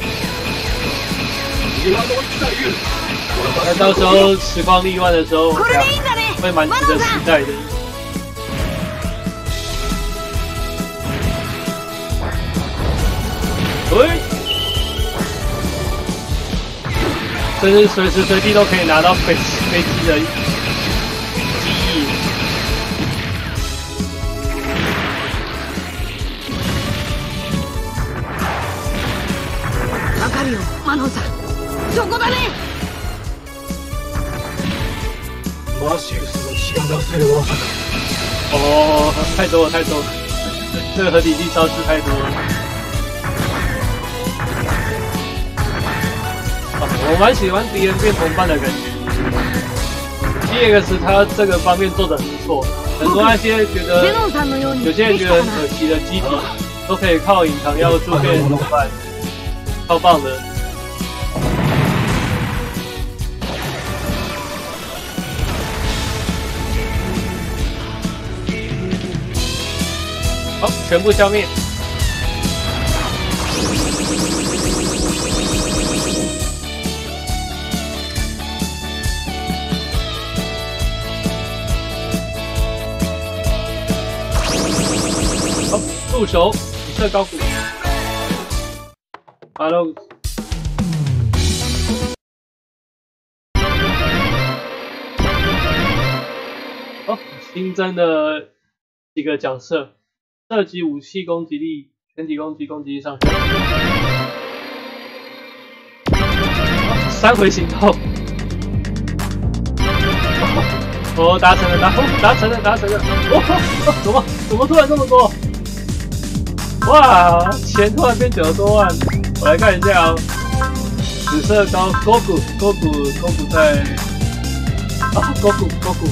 今の際遇。 那到时候时光力万的时候，会蛮值得期待的。喂，这是随时随地都可以拿到飞飞机的。 わかるよ、マノンさん。そこだね。 マシウスの血が出せる技か。 哦，太多了太多了，这个合体技招式太多了。哦，我蛮喜欢敌人变同伴的感觉。 G X 它这个方面做的很不错，很多那些觉得有些人觉得很可惜的机体，都可以靠隐藏要素变成同伴，超棒的。好，全部消灭。好，入手，紫色高谷。Hello。哦，新增的几个角色。射击武器攻击力，全体攻击攻击力上升。三回行动。哦，达成了，达达成了，达成了。哦，怎么怎么突然这么多？哇，钱突然变九十多万。我来看一下哦。紫色高高谷高谷高谷在啊高谷高谷。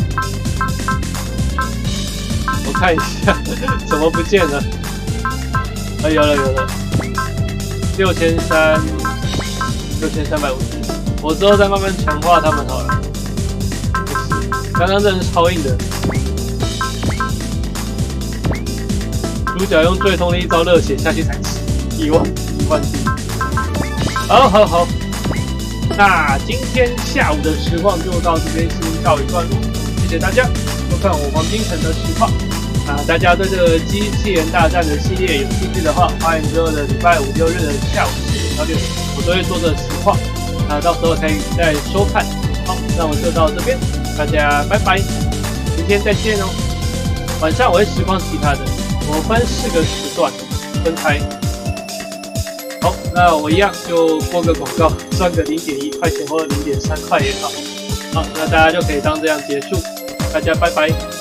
我看一下，怎么不见了？啊，有了有了，六千三，六千三百五十。我之后再慢慢强化他们好了。刚刚真的是超硬的。主角用最痛的一招热血下去才死，一万一万滴。好好好，那今天下午的实况就到这边先告一段落，谢谢大家收看我黄金城的实况。啊，大家对这个机器人大战的系列有兴趣的话，欢迎之后的礼拜五六日的下午四点到六点，我都会做这个实况，啊，到时候可以再收看。好，那我就到这边，大家拜拜，明天再见哦。晚上我会实况其他的，我分四个时段分开。好，那我一样就播个广告，赚个零点一块钱或者零点三块也好。好，那大家就可以当这样结束，大家拜拜。